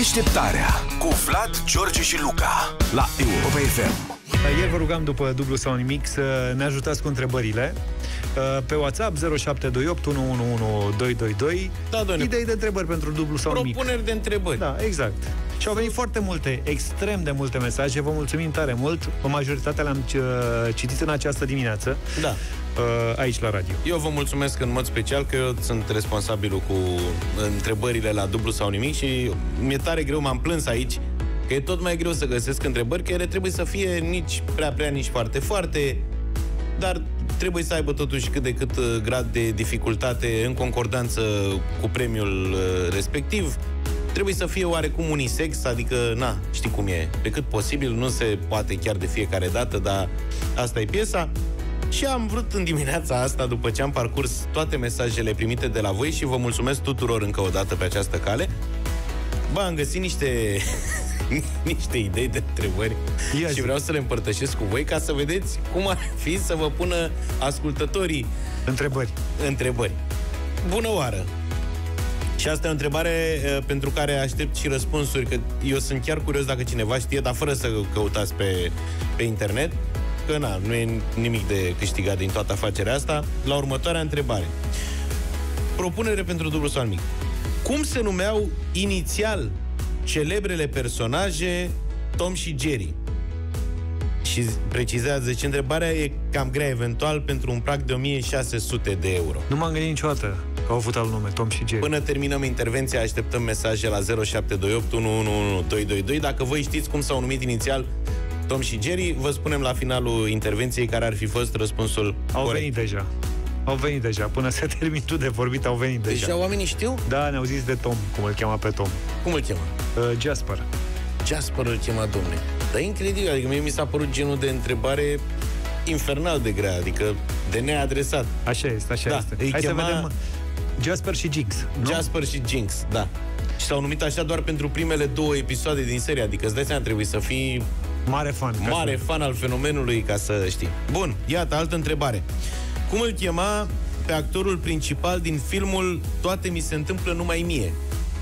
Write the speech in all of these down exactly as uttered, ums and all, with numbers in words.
Deșteptarea cu Vlad, George și Luca la Europa F M. Ieri vă rugam după dublu sau nimic să ne ajutați cu întrebările pe WhatsApp zero șapte doi opt unu unu unu doi doi doi. Da, doamne. Idei de întrebări pentru dublu sau nimic. Propuneri de întrebări. Da, exact. Și au venit foarte multe, extrem de multe mesaje. Vă mulțumim tare mult. Majoritatea le-am citit în această dimineață. Da. Aici la radio. Eu vă mulțumesc în mod special că eu sunt responsabilul cu întrebările la dublu sau nimic și mi-e tare greu, m-am plâns aici că e tot mai greu să găsesc întrebări, că ele trebuie să fie nici prea prea, nici foarte foarte, dar trebuie să aibă totuși cât de cât grad de dificultate în concordanță cu premiul respectiv. Trebuie să fie oarecum unisex, adică, na, știi cum e, pe cât posibil, nu se poate chiar de fiecare dată, dar asta e piesa. Și am vrut în dimineața asta, după ce am parcurs toate mesajele primite de la voi și vă mulțumesc tuturor încă o dată pe această cale, bă, am găsit niște, niște idei de întrebări Ia și vreau să le împărtășesc cu voi ca să vedeți cum ar fi să vă pună ascultătorii întrebări. întrebări. Bună oară! Și asta e o întrebare uh, pentru care aștept și răspunsuri, că eu sunt chiar curios dacă cineva știe, dar fără să căutați pe, pe internet, că na, nu e nimic de câștigat din toată afacerea asta. La următoarea întrebare. Propunere pentru dublu sau nimic. Cum se numeau inițial celebrele personaje Tom și Jerry? Și precizează, zice, întrebarea e cam grea, eventual pentru un prag de o mie șase sute de euro. Nu m-am gândit niciodată că au avut alt nume, Tom și Jerry. Până terminăm intervenția, așteptăm mesaje la zero șapte doi opt unu unu unu doi doi doi. Dacă voi știți cum s-au numit inițial Tom și Jerry, vă spunem la finalul intervenției care ar fi fost răspunsul Au corect. venit deja. Au venit deja. Până se termin tu de vorbit, au venit deja. Deja oamenii știu? Da, ne-au zis de Tom, cum îl cheamă pe Tom. Cum îl cheamă? Uh, Jasper. Jasper îl chema, domne. Dar e incredibil, adică mie mi s-a părut genul de întrebare infernal de grea, adică de neadresat. Așa este, așa da, este. Hai chema... să vedem Jasper și Jinx, nu? Jasper și Jinx, da. Și s-au numit așa doar pentru primele două episoade din serie, adică îți dai seama, trebuie să fii mare fan. Mare să... fan al fenomenului, ca să știi. Bun, iată, altă întrebare. Cum îl chema pe actorul principal din filmul Toate mi se întâmplă numai mie?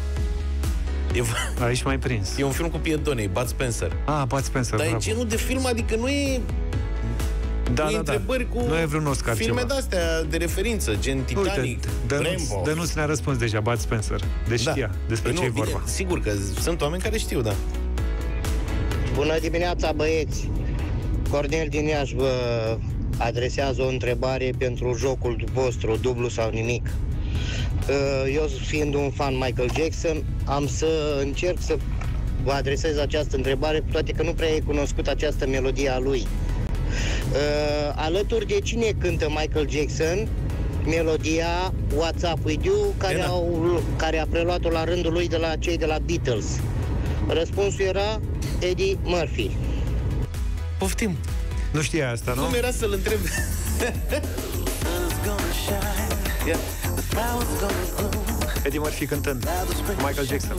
E... Aici m-ai prins. E un film cu piedonei, Bud Spencer. Ah, Bud Spencer, Dar bravo. e genul de film, adică nu e... Da, nu da, întrebări da. cu nu e vreun Oscar filme ceva. de-astea de referință, gen Titanic, Uite, Rambo. Dănuț ne-a răspuns deja, Bud Spencer. Deci da. știa despre e, ce nu, e vorba. Bine, sigur că sunt oameni care știu, da. Bună dimineața, băieți! Cornel din Iași vă adresează o întrebare pentru jocul vostru, dublu sau nimic. Eu, fiind un fan Michael Jackson, am să încerc să vă adresez această întrebare, cu toate că nu prea e cunoscut această melodie a lui. Alături de cine cântă Michael Jackson melodia What's Up With You, care, au, care a preluat-o la rândul lui de la cei de la Beatles? Răspunsul era Eddie Murphy. Poftim. Nu știa asta, nu? Cum era să-l întreb? Eddie Murphy cântând Michael Jackson.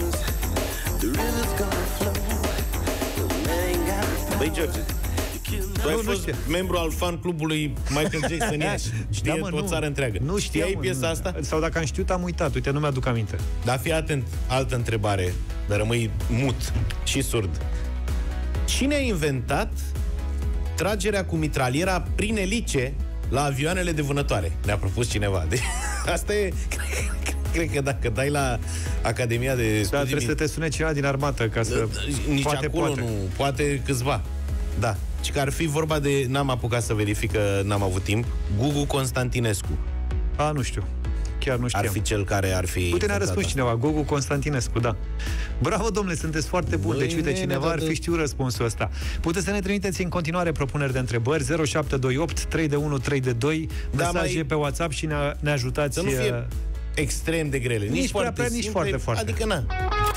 Băi, George, tu ai fost membru al fan clubului Michael Jackson Iași. Știe da, o țară întreagă. Nu știai Știai piesa nu. asta? Sau dacă am știut, am uitat. Uite, nu mi-aduc aminte. Dar fii atent, altă întrebare, dar rămâi mut și surd. Cine a inventat tragerea cu mitraliera prin elice la avioanele de vânătoare? Ne-a propus cineva. Deci, asta e... Cred că dacă dai la Academia de Studii... Da, trebuie să te sune cineva din armată ca să... Nici poate, acolo poate. nu. Poate câțiva. Da. Și că ar fi vorba de... N-am apucat să verific că n-am avut timp. Gugu Constantinescu. A, nu știu. Chiar nu știam. Ar fi cel care ar fi... Uite, ne-a răspuns cineva. Gugu Constantinescu, da. Bravo, domnule, sunteți foarte buni. Deci, uite, cineva ar fi știut răspunsul ăsta. Puteți să ne trimiteți în continuare propuneri de întrebări. zero șapte doi opt trei unu trei doi. Mesaje mai... pe WhatsApp și ne, ne ajutați... Să nu fie extrem de grele. Nici, nici prea, prea, nici foarte, foarte. Adică, na.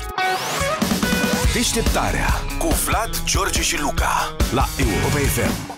Deșteptarea cu Vlad, George și Luca la Europa F M.